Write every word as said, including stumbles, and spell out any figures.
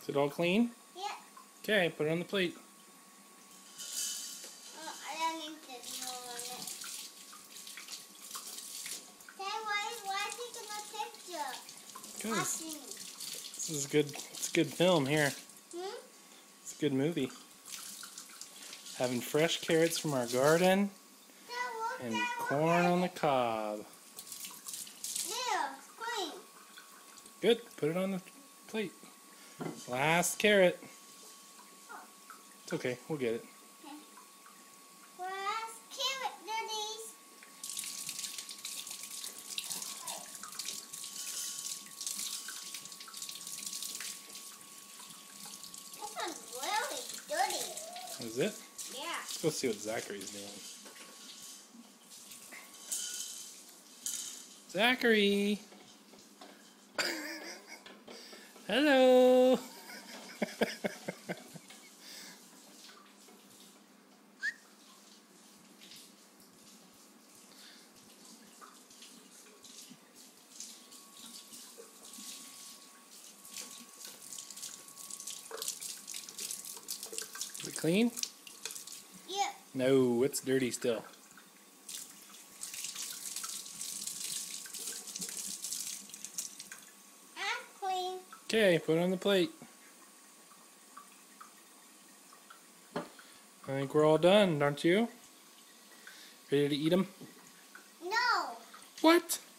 Is it all clean? Yeah. Okay, put it on the plate. Oh, I don't need to know on it. Dad, why, why taking a picture? Because Watching. this is good. It's a good film here. Hmm? It's a good movie. Having fresh carrots from our garden Dad, look, and Dad, look corn at on the it. cob. There, green. Good. Put it on the plate. Last carrot. It's okay. We'll get it. Okay. Last carrot, goodies. This one's really dirty. Is it? Yeah. Let's go see what Zachary's doing. Zachary! Hello! Is it clean? Yep. No, it's dirty still. I'm clean. Okay, put it on the plate. I think we're all done, don't you? Ready to eat them? No. What?